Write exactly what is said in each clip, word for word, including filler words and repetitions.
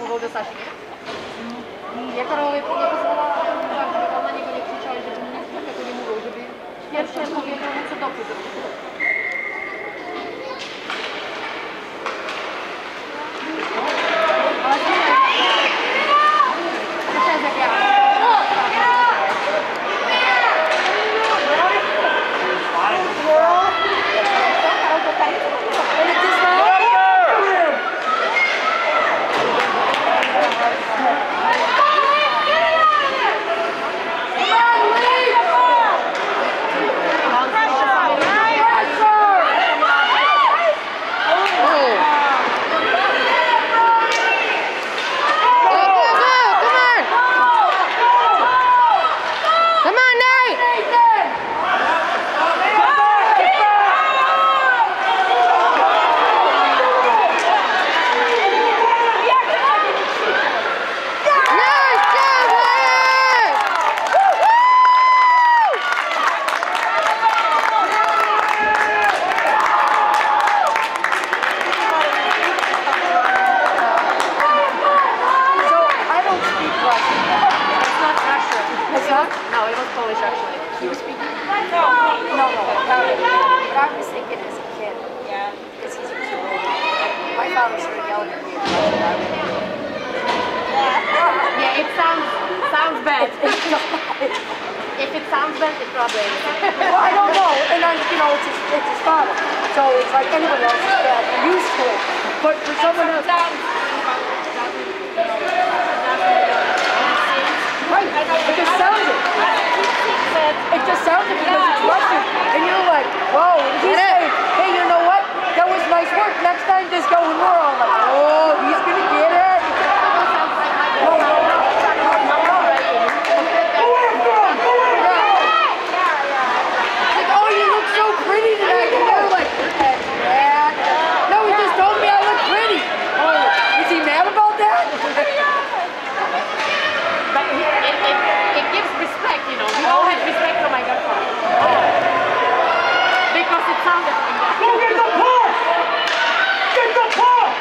mluvil do Saši. Jako Karolovi nepozvala, żeby on na niego nie krzyczał, żeby mu nic takiego nie mówił, żeby pierwsze powiedział mu co dobrze zrobił. Ale to jest jak ja. No, it was Polish actually. You were speaking? No, no, no. But I was thinking as a kid. Yeah. Because he's used to it. My father started yelling at me in Russian. Yeah, it sounds sounds bad. If it sounds bad, it probably is. Well, I don't know. And then, you know, it's his, it's his father. So it's like anybody else is bad. I'm used to it. But for someone else... Right, it just sounds it. It just sounds it because it's Russian. And you're like, whoa, and he's saying, hey, you know what? That was nice work. Next time just go and we're all like, oh, he's gonna get it. No, no, no. Like, oh, you look so pretty tonight. And they're like, yeah. No, he just told me I look pretty. Oh, is he mad about that? But it, it, it gives respect, you know. We all have respect for my grandfather. Because it sounded like that. Go get the puck! Get the puck!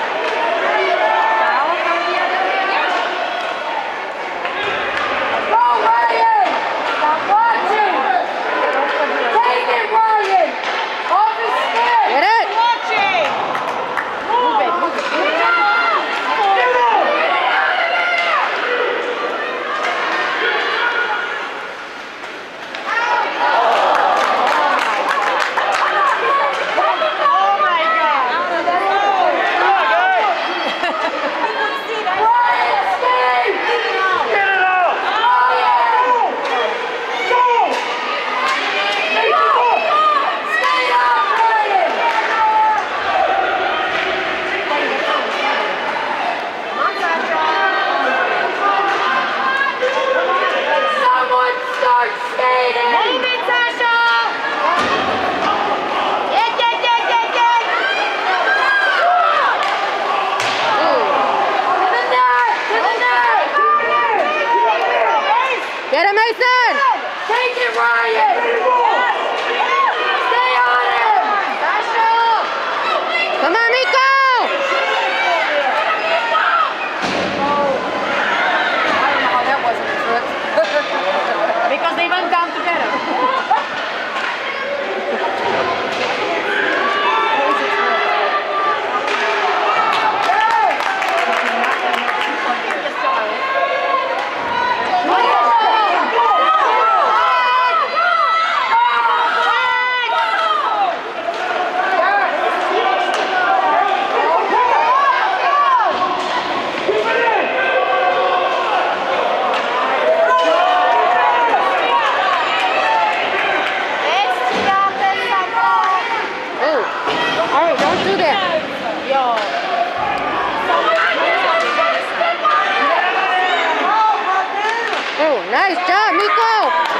Go, Ryan! Stop watching! Take it, Ryan! Off his stick! Get it! Watching! Move it, move it, move it. Get him, Mason! Take it, Ryan! Stay on him! Come on, Miko! Oh, I don't know how that wasn't a trip. Because they went down together. Nice job, Miko!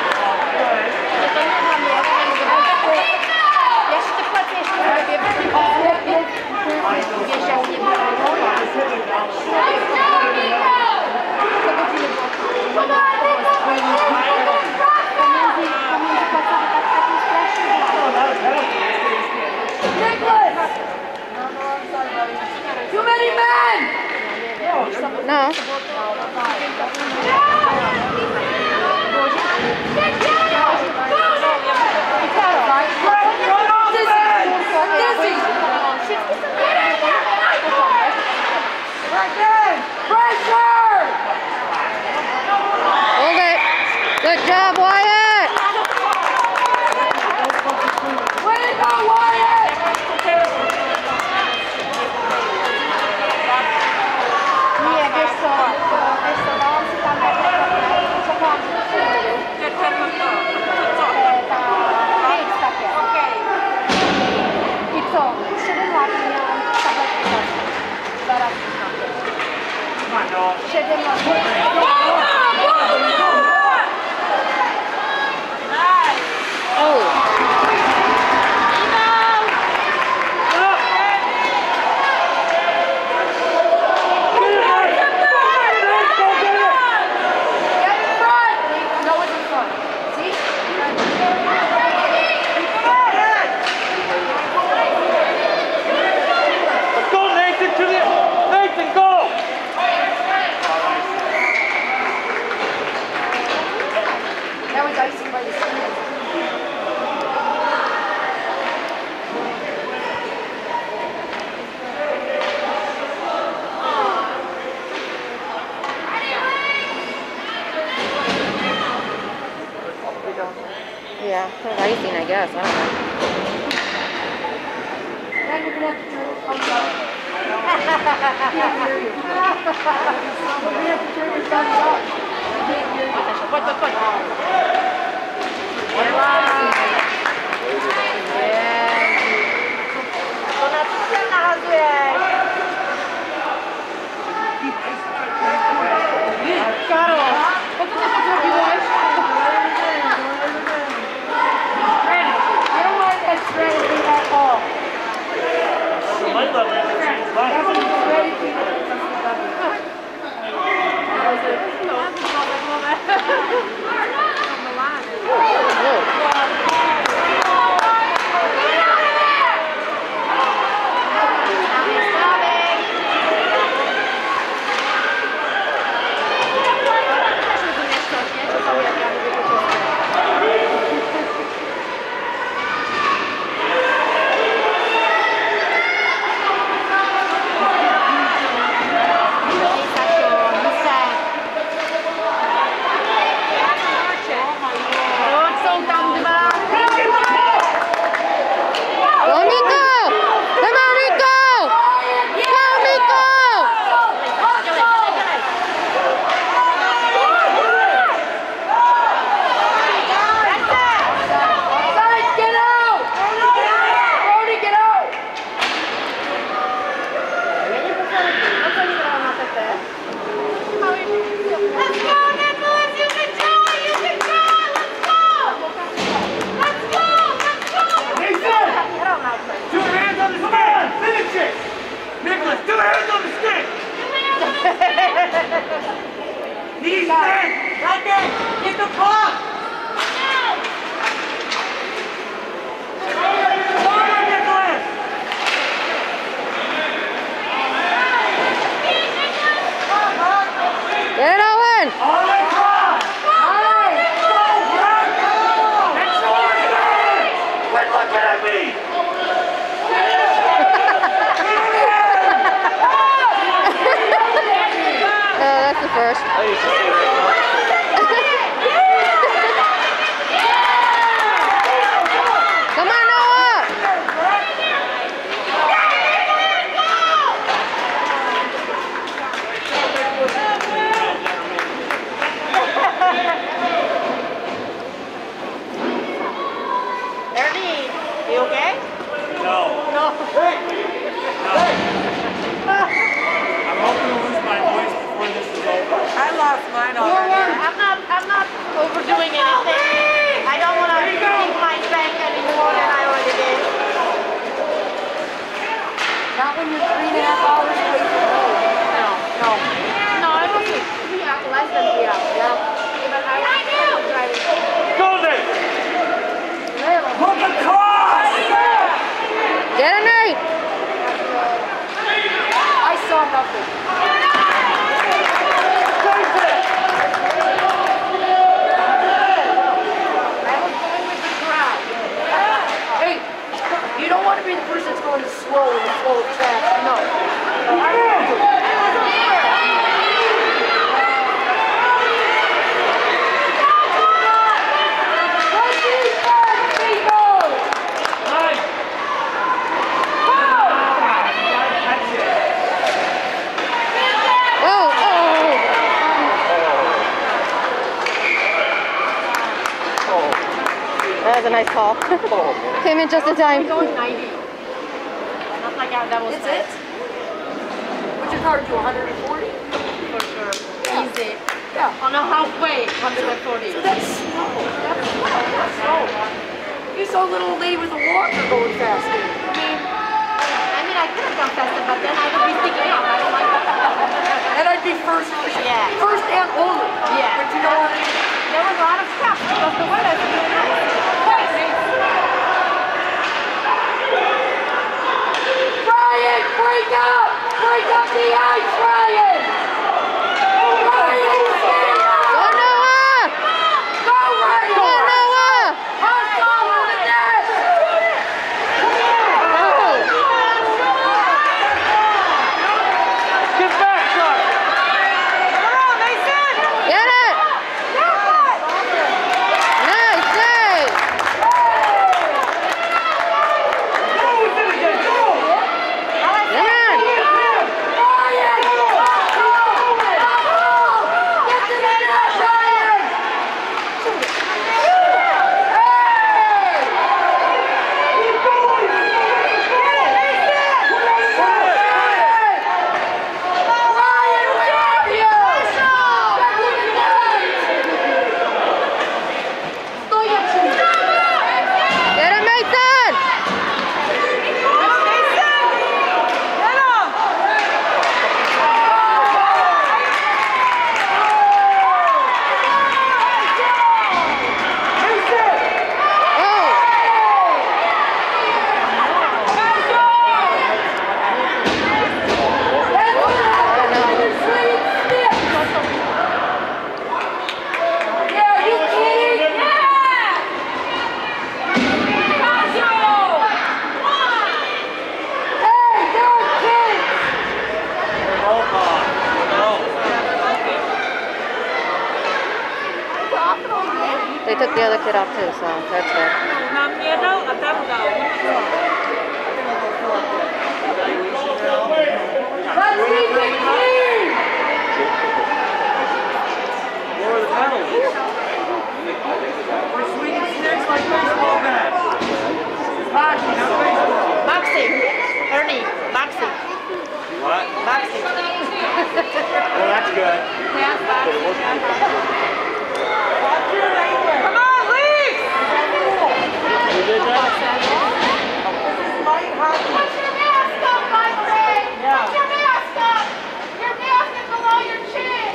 Jeszcze płacę, jeszcze robię. Wiesz, jak nie było. Too many men! No. Hold it. Good job, Wyatt. Way to go, Wyatt! Nie, wiesz co, wiesz co, dałam się tam czekałam, że to się pięć takie. I co? siedem lat miałam tabletki zawsze. Dwa razy. siedem lat. That was icing by the skin. Yeah, that's icing, I guess. I don't know. Then we're gonna have to turn it thumbs up. Can't hear you. We're gonna have to turn your thumbs up. Can't hear you. Put, put, put. Knees back! Right there! Get the puck! Forward, Nicholas! Get it, Owen! All right, cross! All right! Go, Brad! That's the way it is! Quit looking at me! Oh, that's the first. Come on, Noah! Ernie, you okay? No. No. Hey! I'm hoping to lose my voice before this is over. I lost mine already. I'm not. I'm not overdoing anything. I don't want to take my bank any more than I already did. Not when you're three and a half hours away from home. No. No. No, I wasn't. Three hours, less than three hours. Yeah. But I was driving. Go, Nate! Look across! Get it, Nate! I saw nothing. be the person that's going slow and slow fast. No. That was a nice call. Came in just in time. Going ninety. Not like I, that was It's it? What's your car do? one forty? for sure. Easy. Yeah. On a halfway, one forty. So that's slow. That's slow. That's slow. You saw a little lady with a walker going faster. I mean, I mean, I could have gone faster, but then I would be sticking out. I don't like that. And I'd be first. Yeah. First and only. Yeah. But you know what? There was a lot of stuff because the weather is really nice. Ryan, break up! Break up the ice, Ryan! Ryan, stand up! Go Noah! Go, Ryan! Go Noah! Hustle on the net! Get back, son! Come on, Mason! Get it! Nice save! Go with it again, go! Come on! Ryan! Get to the net, Ryan! Ryan, where are you? Get to the net! Get him, Mason! They took the other kid off too, so that's good. Nam nie dał, a tam dał. Let's keep it clean! More of the penalties. We're swinging sticks like baseball bats. It's hockey, not baseball. Boxing. Ernie, boxing. What? Boxing. Well, that's good. Yeah, boxing. Come on, leave! You did that? Put your mask up, my friend! Put your mask up! Your mask is below your chin!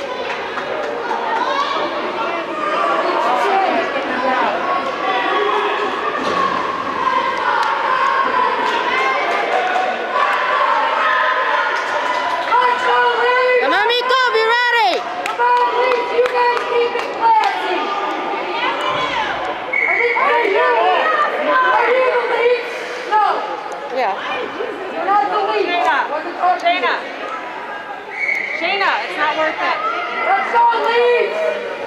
Come on, Miko, be ready! Come on, please, you guys keep it classy! Are they are you? Are you the leads? No, Yeah. you're not the leads. Shayna. Wasn't talking to you. Shayna. Shayna, it's not worth it. Let's go, leads!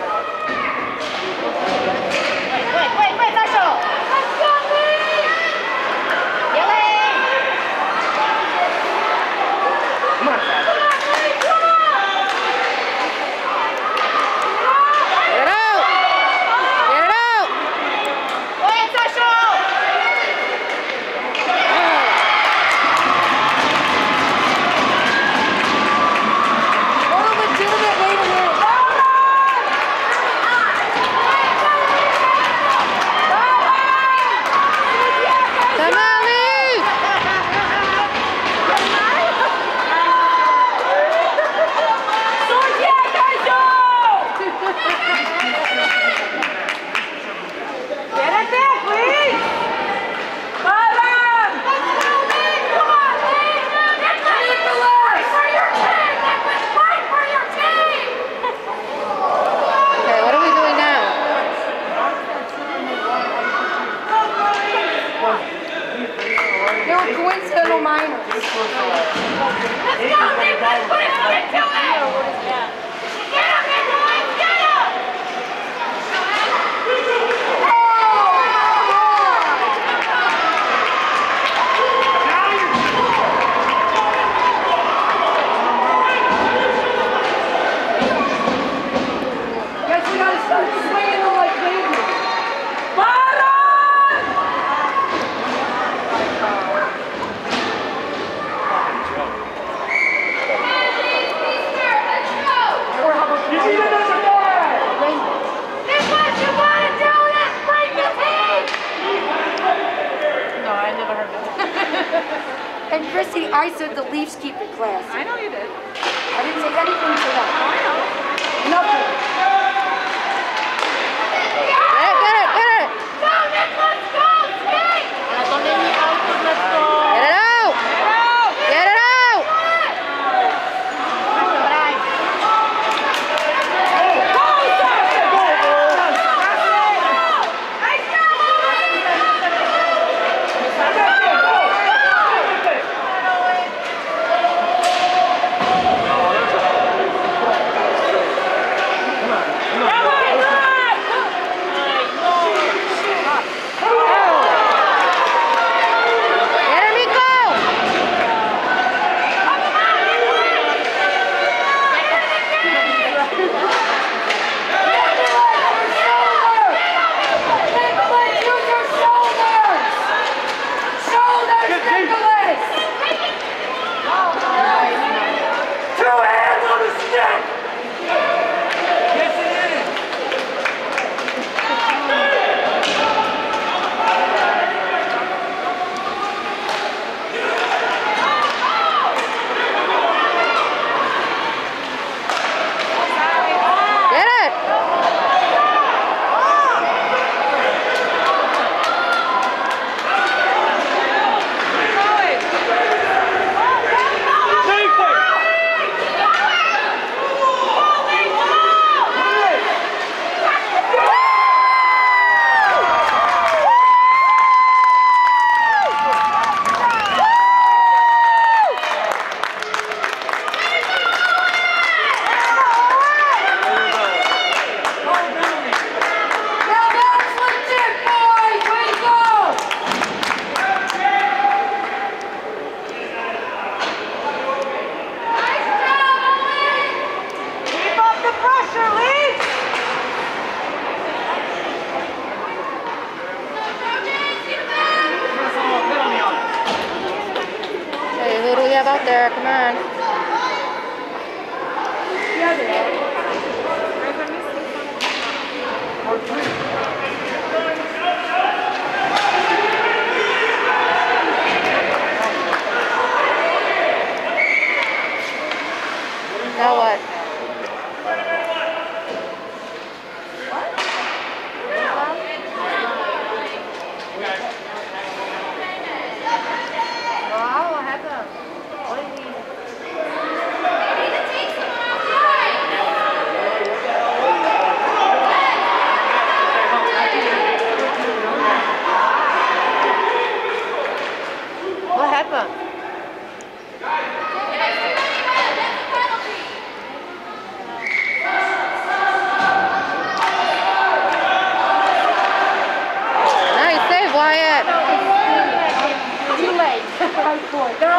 Wait, wait, wait, wait, Sasha! Let's go, leave! Yelling! Come on, Pat. Get it out! Get it out! Wait, Sasha! What a legitimate way to win. coincidental minors. This was, uh, Let's go, Nick, let's put it on it to it! Get him, Nick, boys, get him! Guys, we gotta start swinging them like babies. And Chrissy, I said the Leafs keep it classy. I know you did. I didn't say anything to that. I know. Nothing. Get it, get it, get it! Go, Nick, let's go, skate! Let's go. Get it out! Get it out! Who do we have out there? Come on. Yeah, they are. Now what? What happened? Nice save, Wyatt. Too late. Right for it. They're